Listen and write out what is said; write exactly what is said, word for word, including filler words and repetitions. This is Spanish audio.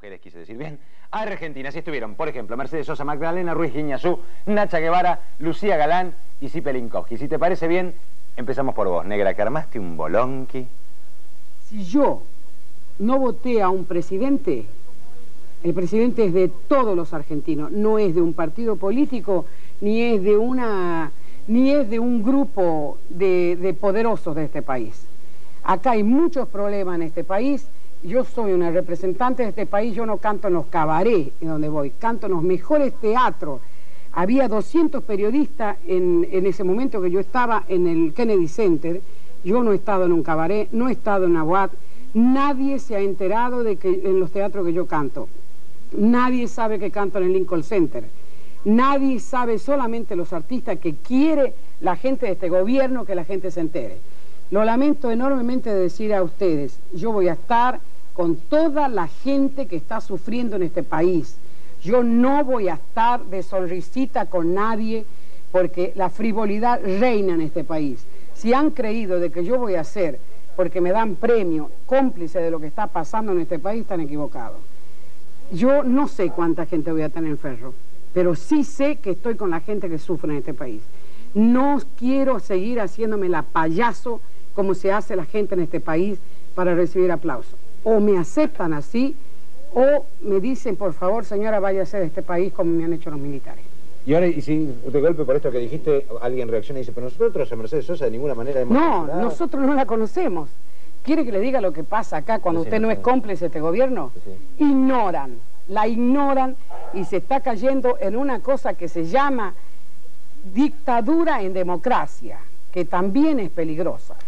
mujeres, quise decir bien, Argentina. Así estuvieron, por ejemplo, Mercedes Sosa, Magdalena Ruiz Guiñazú, Nacha Guevara, Lucía Galán y Zipe Linkowski. Si te parece bien, empezamos por vos, negra, que armaste un bolonqui. Si yo no voté a un presidente, el presidente es de todos los argentinos, no es de un partido político, ni es de una, ni es de un grupo de, de poderosos de este país. Acá hay muchos problemas en este país. Yo soy una representante de este país, yo no canto en los cabarets en donde voy, canto en los mejores teatros. Había doscientos periodistas en, en ese momento que yo estaba en el Kennedy Center. Yo no he estado en un cabaret, no he estado en una boate. Nadie se ha enterado de que en los teatros que yo canto. Nadie sabe que canto en el Lincoln Center. Nadie sabe, solamente los artistas, que quiere la gente de este gobierno que la gente se entere. Lo lamento enormemente de decir a ustedes, yo voy a estar con toda la gente que está sufriendo en este país. Yo no voy a estar de sonrisita con nadie, porque la frivolidad reina en este país. Si han creído de que yo voy a ser, porque me dan premio, cómplice de lo que está pasando en este país, están equivocados. Yo no sé cuánta gente voy a tener en Ferro, pero sí sé que estoy con la gente que sufre en este país. No quiero seguir haciéndome la payaso como se hace la gente en este país para recibir aplausos. O me aceptan así, o me dicen, por favor, señora, váyase de este país como me han hecho los militares. Y ahora, y si de golpe por esto que dijiste, alguien reacciona y dice, pero nosotros a Mercedes Sosa de ninguna manera hemos... No, censurado. nosotros no la conocemos. ¿Quiere que le diga lo que pasa acá cuando Sí, usted no no es sé. cómplice de este gobierno? Sí. Ignoran, la ignoran y se está cayendo en una cosa que se llama dictadura en democracia, que también es peligrosa.